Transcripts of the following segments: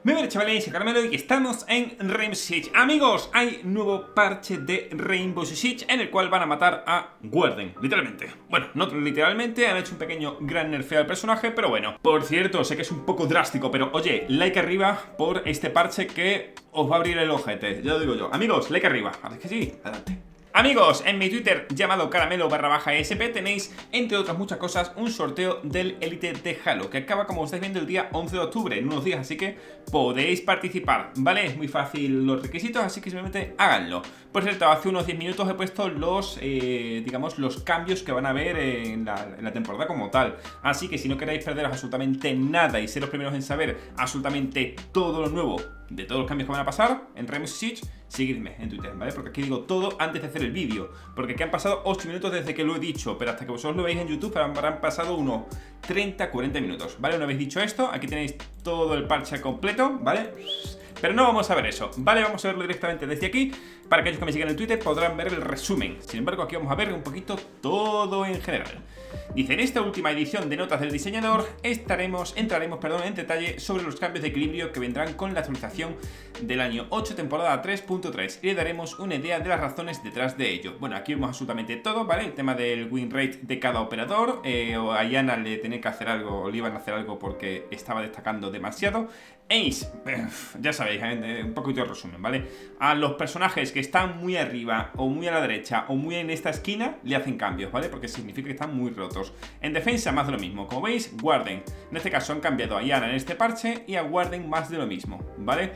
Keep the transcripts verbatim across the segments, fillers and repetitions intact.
Muy bien, chavales, soy Caramelo y estamos en Rainbow Six. Amigos, hay nuevo parche de Rainbow Six en el cual van a matar a Warden, literalmente. Bueno, no literalmente, han hecho un pequeño gran nerfeo al personaje, pero bueno. Por cierto, sé que es un poco drástico, pero oye, like arriba por este parche que os va a abrir el ojete, ya lo digo yo. Amigos, like arriba, ¿a ver que sí? Adelante. Amigos, en mi Twitter llamado caramelo barra baja sp tenéis, entre otras muchas cosas, un sorteo del Elite de Halo que acaba, como estáis viendo, el día once de octubre, en unos días, así que podéis participar, ¿vale? Es muy fácil los requisitos, así que simplemente háganlo. Por cierto, hace unos diez minutos he puesto los, eh, digamos, los cambios que van a haber en la, en la temporada como tal. Así que si no queréis perderos absolutamente nada y ser los primeros en saber absolutamente todo lo nuevo de todos los cambios que van a pasar en Rainbow Six, seguidme en Twitter, ¿vale? Porque aquí digo todo antes de hacer el vídeo. Porque aquí han pasado ocho minutos desde que lo he dicho, pero hasta que vosotros lo veáis en YouTube habrán pasado unos treinta a cuarenta minutos, ¿vale? Una vez dicho esto, aquí tenéis todo el parche completo, ¿vale? Pero no vamos a ver eso, ¿vale? Vamos a verlo directamente desde aquí. Para aquellos que me sigan en Twitter podrán ver el resumen. Sin embargo, aquí vamos a ver un poquito todo en general. Dice, en esta última edición de notas del diseñador estaremos, entraremos perdón, en detalle sobre los cambios de equilibrio que vendrán con la actualización del año ocho, temporada tres punto tres, y le daremos una idea de las razones detrás de ello. Bueno, aquí vemos absolutamente todo, ¿vale? El tema del win rate de cada operador, eh, o a Iana le tenía que hacer algo, o le iban a hacer algo porque estaba destacando demasiado. Ace, eh, ya sabéis, eh, un poquito de resumen, ¿vale? A los personajes que están muy arriba, o muy a la derecha, o muy en esta esquina, le hacen cambios, ¿vale? Porque significa que están muy rotos. En defensa, más de lo mismo. Como veis, Warden. En este caso han cambiado a Iana en este parche y a Warden más de lo mismo, ¿vale?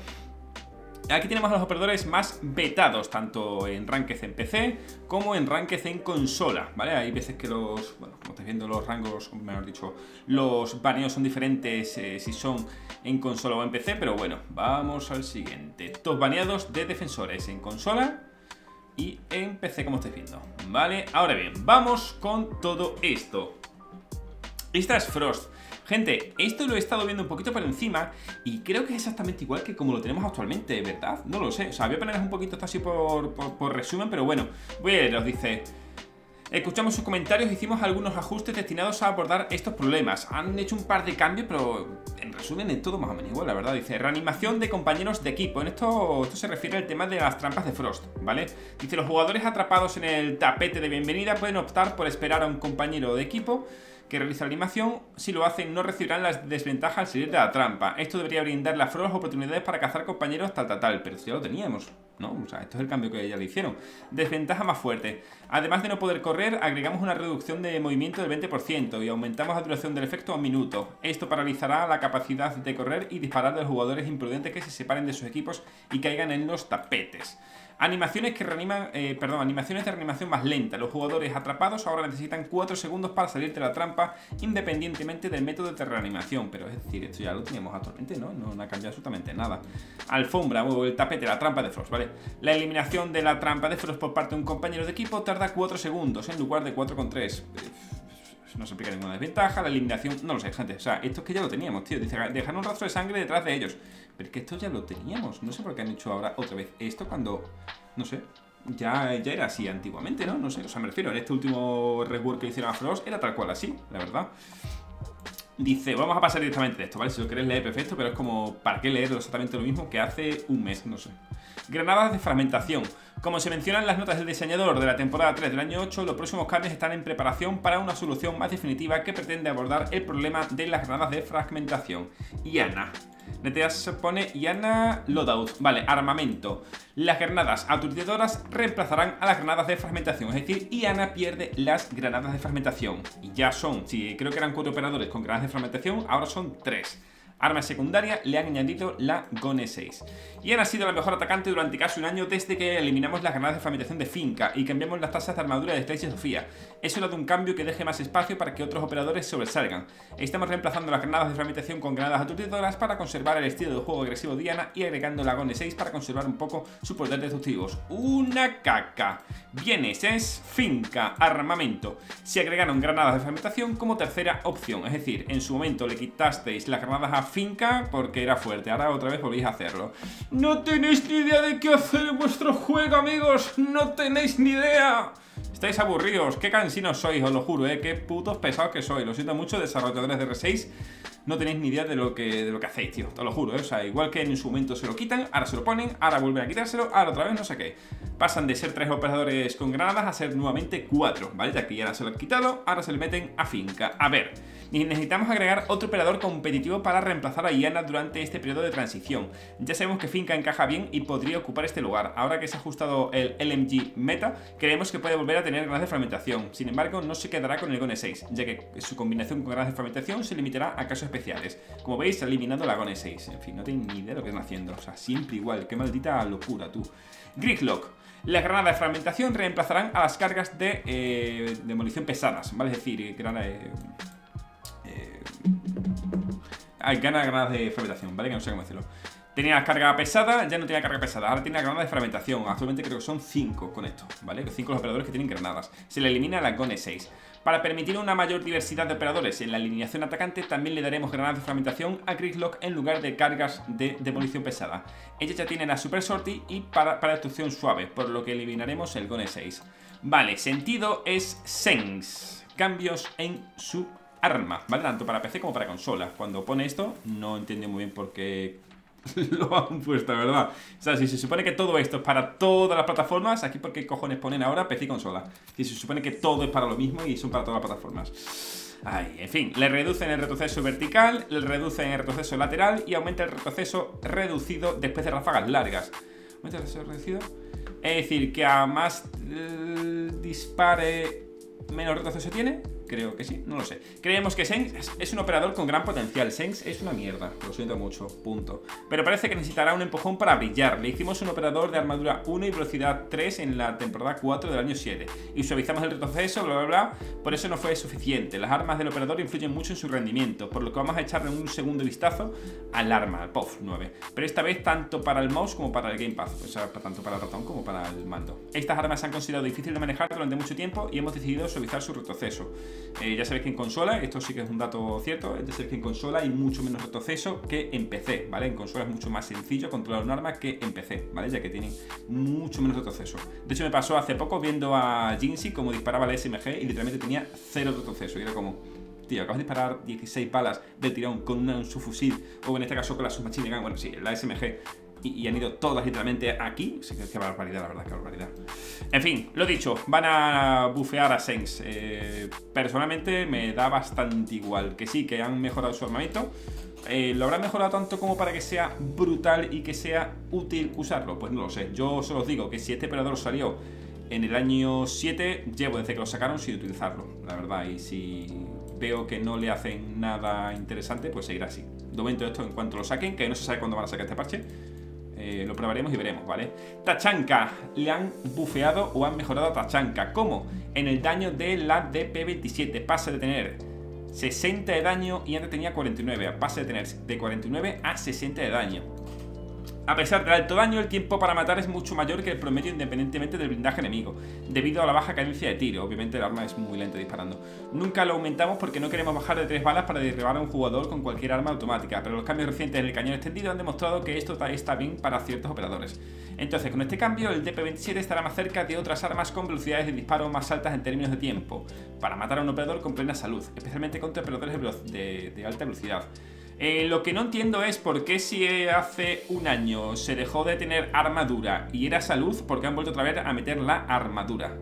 Aquí tenemos a los operadores más vetados, tanto en Ranked en P C como en Ranked en consola, ¿vale? Hay veces que los, bueno, como estáis viendo, los rangos, o mejor dicho, los baneos son diferentes eh, si son en consola o en P C, pero bueno, vamos al siguiente. Dos baneados de defensores en consola y en P C, como estáis viendo, ¿vale? Ahora bien, vamos con todo esto. Esta es Frost. Gente, esto lo he estado viendo un poquito por encima y creo que es exactamente igual que como lo tenemos actualmente, ¿verdad? No lo sé, o sea, voy a poner un poquito esto así por, por, por resumen, pero bueno, voy a leeros, dice... Escuchamos sus comentarios, hicimos algunos ajustes destinados a abordar estos problemas. Han hecho un par de cambios, pero en resumen es todo más o menos igual, la verdad. Dice, reanimación de compañeros de equipo. En esto, esto se refiere al tema de las trampas de Frost, ¿vale? Dice, los jugadores atrapados en el tapete de bienvenida pueden optar por esperar a un compañero de equipo que realiza la animación. Si lo hacen, no recibirán las desventajas al salir de la trampa. Esto debería brindarle a Frost oportunidades para cazar compañeros tal, tal, tal. Pero esto ya lo teníamos, ¿no? O sea, esto es el cambio que ya le hicieron. Desventaja más fuerte. Además de no poder correr, agregamos una reducción de movimiento del veinte por ciento y aumentamos la duración del efecto a un minuto. Esto paralizará la capacidad de correr y disparar de los jugadores imprudentes que se separen de sus equipos y caigan en los tapetes. Animaciones que reaniman, eh, perdón, animaciones de reanimación más lenta. Los jugadores atrapados ahora necesitan cuatro segundos para salir de la trampa, independientemente del método de reanimación. Pero es decir, esto ya lo teníamos actualmente, ¿no? No, no ha cambiado absolutamente nada. Alfombra o el tapete, la trampa de Frost, ¿vale? La eliminación de la trampa de Frost por parte de un compañero de equipo tarda cuatro segundos en lugar de cuatro coma tres. No se aplica ninguna desventaja, la eliminación, no lo sé, gente, o sea, esto es que ya lo teníamos, tío, dice, dejar un rastro de sangre detrás de ellos, pero es que esto ya lo teníamos, no sé por qué han hecho ahora otra vez esto cuando, no sé, ya, ya era así antiguamente, ¿no? No sé, o sea, me refiero, en este último rework que hicieron a Frost era tal cual así, la verdad. Dice, vamos a pasar directamente de esto, ¿vale? Si lo queréis leer, perfecto, pero es como, ¿para qué leer exactamente lo mismo que hace un mes? No sé. Granadas de fragmentación. Como se menciona en las notas del diseñador de la temporada tres del año ocho, los próximos cambios están en preparación para una solución más definitiva que pretende abordar el problema de las granadas de fragmentación. Iana. Neteas pone Iana Loadout. Vale, armamento. Las granadas aturdidoras reemplazarán a las granadas de fragmentación. Es decir, Iana pierde las granadas de fragmentación. Y ya son, si creo que eran cuatro operadores con granadas de fragmentación, ahora son tres. Arma secundaria, le han añadido la Gone seis. Iana ha sido la mejor atacante durante casi un año desde que eliminamos las granadas de fragmentación de Finca y cambiamos las tasas de armadura de Stacy y Sofía. Es hora de un cambio que deje más espacio para que otros operadores sobresalgan. Estamos reemplazando las granadas de fragmentación con granadas aturdidoras para conservar el estilo de juego agresivo de Iana y agregando la Gone seis para conservar un poco sus poderes destructivos. Una caca. Bienes es Finca, armamento. Se agregaron granadas de fragmentación como tercera opción, es decir, en su momento le quitasteis las granadas a Finca porque era fuerte, ahora otra vez volvéis a hacerlo. No tenéis ni idea de qué hacer en vuestro juego, amigos. No tenéis ni idea. Estáis aburridos, qué cansinos sois, os lo juro, eh. Qué putos pesados que sois. Lo siento mucho, desarrolladores de R seis. no tenéis ni idea de lo que, de lo que hacéis, tío. Te lo juro, ¿eh? O sea, igual que en su momento se lo quitan, ahora se lo ponen, ahora vuelven a quitárselo, ahora otra vez no sé qué. Pasan de ser tres operadores con granadas a ser nuevamente cuatro, ¿vale? Ya que ya se lo han quitado, ahora se le meten a finca. A ver, necesitamos agregar otro operador competitivo para reemplazar a Iana durante este periodo de transición. Ya sabemos que finca encaja bien y podría ocupar este lugar. Ahora que se ha ajustado el L M G meta, creemos que puede volver a tener granadas de fragmentación. Sin embargo, no se quedará con el Gone seis, ya que su combinación con granadas de fragmentación se limitará a casos especiales. Como veis, eliminando la Gone seis. En fin, no tengo ni idea de lo que están haciendo. O sea, siempre igual. Qué maldita locura, tú. Gridlock. Las granadas de fragmentación reemplazarán a las cargas de eh, demolición pesadas, ¿vale? Es decir, granadas... Eh, eh, hay gana granadas de fragmentación, ¿vale? Que no sé cómo decirlo. Tenía carga pesada, ya no tenía carga pesada. Ahora tiene granadas de fragmentación. Actualmente creo que son cinco con esto, ¿vale? cinco los operadores que tienen granadas. Se le elimina la Gone seis. Para permitir una mayor diversidad de operadores en la alineación atacante, también le daremos granadas de fragmentación a Gridlock en lugar de cargas de demolición pesada. Ella ya tiene la Super Sortie y para, para destrucción suave, por lo que eliminaremos el Gone seis. Vale, sentido es Sense. Cambios en su arma, ¿vale? Tanto para P C como para consola. Cuando pone esto, no entiendo muy bien por qué lo han puesto, ¿verdad? O sea, si se supone que todo esto es para todas las plataformas, aquí por qué cojones ponen ahora P C y consola. Si se supone que todo es para lo mismo y son para todas las plataformas. Ay, en fin, le reducen el retroceso vertical, le reducen el retroceso lateral y aumenta el retroceso reducido después de ráfagas largas. ¿Aumenta el retroceso reducido? Es decir, que a más eh, dispare, menos retroceso tiene. Creo que sí, no lo sé. Creemos que Sense es, es un operador con gran potencial. Sense es una mierda, lo siento mucho, punto. Pero parece que necesitará un empujón para brillar. Le hicimos un operador de armadura uno y velocidad tres en la temporada cuatro del año siete. Y suavizamos el retroceso, bla bla bla. Por eso no fue suficiente. Las armas del operador influyen mucho en su rendimiento, por lo que vamos a echarle un segundo vistazo al arma, al P O F nueve. Pero esta vez tanto para el mouse como para el gamepad. O sea, tanto para el ratón como para el mando. Estas armas se han considerado difíciles de manejar durante mucho tiempo y hemos decidido suavizar su retroceso. Eh, ya sabéis que en consola, esto sí que es un dato cierto, ya sabéis que en consola hay mucho menos retroceso que en P C, ¿vale? En consola es mucho más sencillo controlar un arma que en P C, ¿vale? Ya que tienen mucho menos retroceso. De hecho, me pasó hace poco viendo a Jinxie como disparaba la S M G y literalmente tenía cero retroceso. Y era como, tío, acabas de disparar dieciséis balas del tirón con una, un subfusil, o en este caso con la submachine gun, bueno, sí, la S M G. Y han ido todas literalmente aquí. Sí, qué barbaridad, la verdad, qué barbaridad. En fin, lo dicho, van a bufear a Sense. eh, Personalmente me da bastante igual. Que sí, que han mejorado su armamento. eh, ¿Lo habrán mejorado tanto como para que sea brutal y que sea útil usarlo? Pues no lo sé. Yo solo os digo que si este operador salió en el año siete, llevo desde que lo sacaron sin utilizarlo, la verdad. Y si veo que no le hacen nada interesante, pues seguirá así. De momento esto, en cuanto lo saquen, que no se sabe cuándo van a sacar este parche, Eh, lo probaremos y veremos, ¿vale? Tachanka, le han bufeado o han mejorado a Tachanka. ¿Cómo? En el daño de la D P veintisiete. Pasa de tener sesenta de daño y antes tenía cuarenta y nueve. Pasa de tener de cuarenta y nueve a sesenta de daño. A pesar del alto daño, el tiempo para matar es mucho mayor que el promedio independientemente del blindaje enemigo, debido a la baja cadencia de tiro. Obviamente el arma es muy lenta disparando. Nunca lo aumentamos porque no queremos bajar de tres balas para derribar a un jugador con cualquier arma automática, pero los cambios recientes en el cañón extendido han demostrado que esto está bien para ciertos operadores. Entonces, con este cambio, el D P veintisiete estará más cerca de otras armas con velocidades de disparo más altas en términos de tiempo, para matar a un operador con plena salud, especialmente contra operadores de, de, de alta velocidad. Eh, lo que no entiendo es por qué si hace un año se dejó de tener armadura y era salud, ¿por qué han vuelto otra vez a meter la armadura?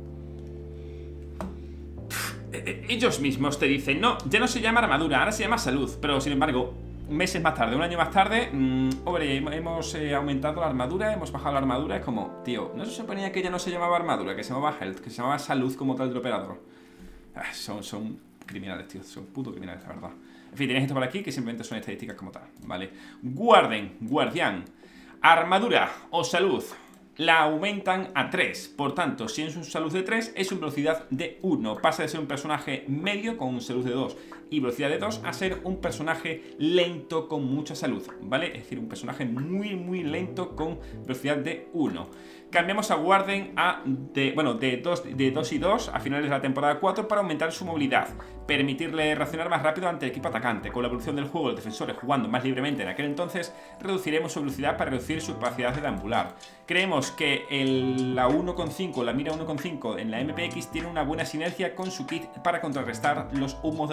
Ellos mismos te dicen, no, ya no se llama armadura, ahora se llama salud. Pero sin embargo, meses más tarde, un año más tarde, mmm, hombre, hemos eh, aumentado la armadura, hemos bajado la armadura. Es como, tío, ¿no se suponía que ya no se llamaba armadura, que se llamaba health, que se llamaba salud como tal del operador? Ah, son, son criminales, tío, son puto criminales, la verdad. En fin, tenéis esto por aquí que simplemente son estadísticas como tal, ¿vale? Guarden, guardián, armadura o salud la aumentan a tres. Por tanto, si es un salud de tres, es una velocidad de uno. Pasa de ser un personaje medio con un salud de dos y velocidad de dos a ser un personaje lento con mucha salud, ¿vale? Es decir, un personaje muy, muy lento con velocidad de uno. Cambiamos a Warden a de, bueno, de dos y dos a finales de la temporada cuatro para aumentar su movilidad, permitirle reaccionar más rápido ante el equipo atacante. Con la evolución del juego, los defensores jugando más libremente en aquel entonces, reduciremos su velocidad para reducir su capacidad de deambular. Creemos que el, la uno coma cinco, la mira uno coma cinco en la M P X tiene una buena sinergia con su kit para contrarrestar los humos desde lejos.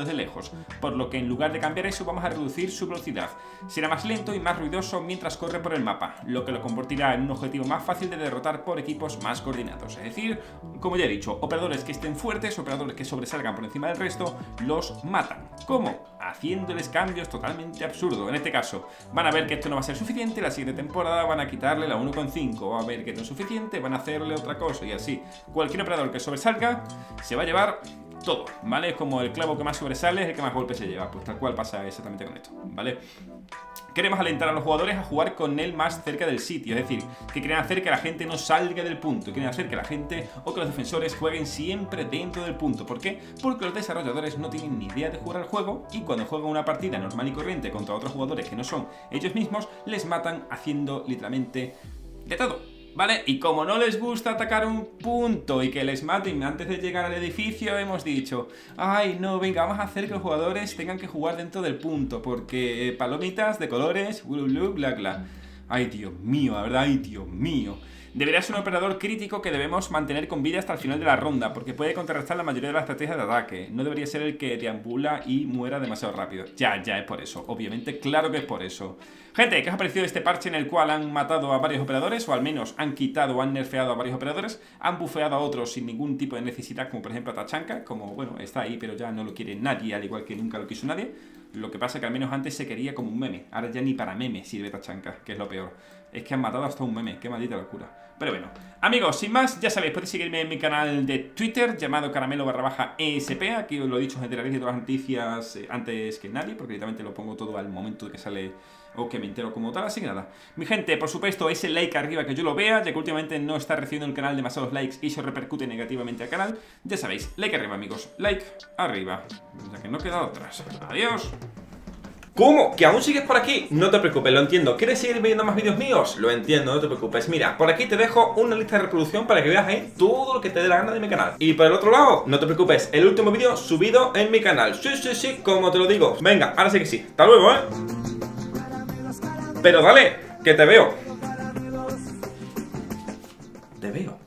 lentos, por lo que en lugar de cambiar eso vamos a reducir su velocidad. Será más lento y más ruidoso mientras corre por el mapa, lo que lo convertirá en un objetivo más fácil de derrotar por equipos más coordinados. Es decir, como ya he dicho, operadores que estén fuertes, operadores que sobresalgan por encima del resto, los matan. ¿Cómo? Haciéndoles cambios totalmente absurdos. En este caso, van a ver que esto no va a ser suficiente, la siguiente temporada van a quitarle la uno coma cinco, va a ver que no es suficiente, van a hacerle otra cosa y así. Cualquier operador que sobresalga se va a llevar todo, ¿vale? Es como el clavo que más sobresale es el que más golpes se lleva, pues tal cual pasa exactamente con esto, ¿vale? Queremos alentar a los jugadores a jugar con él más cerca del sitio, es decir, que quieren hacer que la gente no salga del punto, quieren hacer que la gente o que los defensores jueguen siempre dentro del punto. ¿Por qué? Porque los desarrolladores no tienen ni idea de jugar al juego y cuando juegan una partida normal y corriente contra otros jugadores que no son ellos mismos, les matan haciendo literalmente de todo. ¿Vale? Y como no les gusta atacar un punto y que les maten antes de llegar al edificio, hemos dicho, ay no, venga, vamos a hacer que los jugadores tengan que jugar dentro del punto, porque palomitas de colores, blu, blu, bla, bla. Ay, Dios mío, la verdad, ay, Dios mío. Debería ser un operador crítico que debemos mantener con vida hasta el final de la ronda, porque puede contrarrestar la mayoría de las estrategias de ataque. No debería ser el que deambula y muera demasiado rápido. Ya, ya es por eso. Obviamente, claro que es por eso. Gente, ¿qué os ha parecido este parche en el cual han matado a varios operadores? O al menos han quitado o han nerfeado a varios operadores. Han bufeado a otros sin ningún tipo de necesidad, como por ejemplo a Tachanka. Como, bueno, está ahí, pero ya no lo quiere nadie, al igual que nunca lo quiso nadie. Lo que pasa que al menos antes se quería como un meme. Ahora ya ni para meme sirve Tachanka, que es lo peor. Es que han matado hasta un meme, qué maldita locura. Pero bueno, amigos, sin más, ya sabéis, podéis seguirme en mi canal de Twitter llamado caramelo barra baja E S P. Aquí os lo he dicho, os enteraréis de todas las noticias eh, antes que nadie, porque directamente lo pongo todo al momento de que sale o que me entero como tal, así que nada. Mi gente, por supuesto, ese like arriba que yo lo vea, ya que últimamente no está recibiendo el canal demasiados likes y eso repercute negativamente al canal. Ya sabéis, like arriba, amigos, like arriba, ya que no queda otras. Adiós. ¿Cómo? ¿Que aún sigues por aquí? No te preocupes, lo entiendo. ¿Quieres seguir viendo más vídeos míos? Lo entiendo, no te preocupes. Mira, por aquí te dejo una lista de reproducción para que veas ahí todo lo que te dé la gana de mi canal. Y por el otro lado, no te preocupes, el último vídeo subido en mi canal. Sí, sí, sí, como te lo digo. Venga, ahora sí que sí. Hasta luego, ¿eh? Pero dale, que te veo. Te veo.